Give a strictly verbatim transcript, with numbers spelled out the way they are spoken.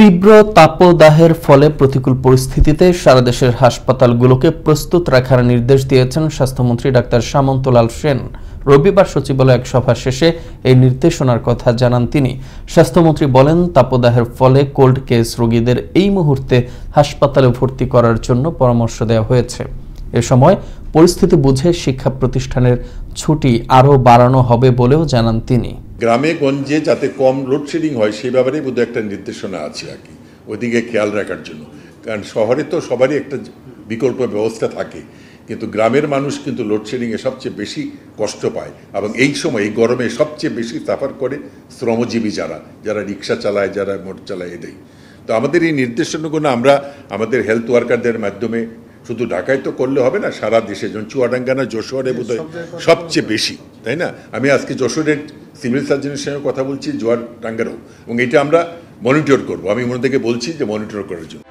তীব্র তাপদাহের ফলে প্রতিকূল পরিস্থিতিতে সারা দেশের হাসপাতালগুলোকে প্রস্তুত রাখার নির্দেশ দিয়েছেন স্বাস্থ্যমন্ত্রী ডাক্তার সামন্তলাল সেন। রবিবার সচিবালয়ে এক সভা শেষে এই নির্দেশনার কথা জানান তিনি। স্বাস্থ্যমন্ত্রী বলেন, তাপদাহের ফলে কোল্ড কেস রোগীদের এই মুহূর্তে হাসপাতালে ভর্তি করার জন্য পরামর্শ দেওয়া হয়েছে। এ সময় পরিস্থিতি বুঝে শিক্ষা প্রতিষ্ঠানের ছুটি আরও বাড়ানো হবে বলেও জানান তিনি। গ্রামে গঞ্জে যাতে কম লোডশেডিং হয় সেই ব্যাপারে বোধহয় একটা নির্দেশনা আছে আর কি, ওইদিকে খেয়াল রাখার জন্য। কারণ শহরে তো সবারই একটা বিকল্প ব্যবস্থা থাকে, কিন্তু গ্রামের মানুষ কিন্তু লোডশেডিংয়ে সবচেয়ে বেশি কষ্ট পায় এবং এই সময় এই গরমে সবচেয়ে বেশি সাফার করে শ্রমজীবী যারা যারা রিক্সা চালায়, যারা মোটর চালায় এদের। তো আমাদের এই নির্দেশনাগুলো আমরা আমাদের হেলথ ওয়ার্কারদের মাধ্যমে শুধু ঢাকায় তো করলে হবে না, সারা দেশে যেমন চুয়াডাঙ্গা না যশোরে বোধহয় সবচেয়ে বেশি, তাই না? আমি আজকে যশোরের সিভিল সার্জনের সঙ্গে কথা বলছি, চুয়াডাঙ্গারও, এবং এটা আমরা মনিটর করবো। আমি মনে থেকে বলছি যে মনিটর করার জন্য।